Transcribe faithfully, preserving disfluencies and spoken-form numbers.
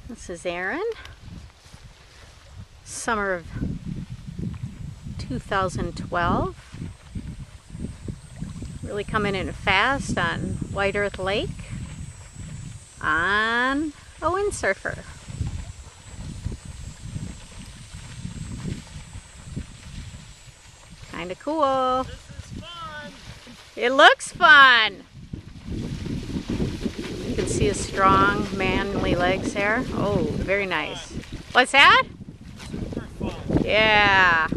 This is Aaron. Summer of two thousand twelve. Really coming in fast on White Earth Lake on a windsurfer. Kinda cool. This is fun. It looks fun. You can see his strong, manly legs there. Oh, very nice. What's that? Super fun. Yeah.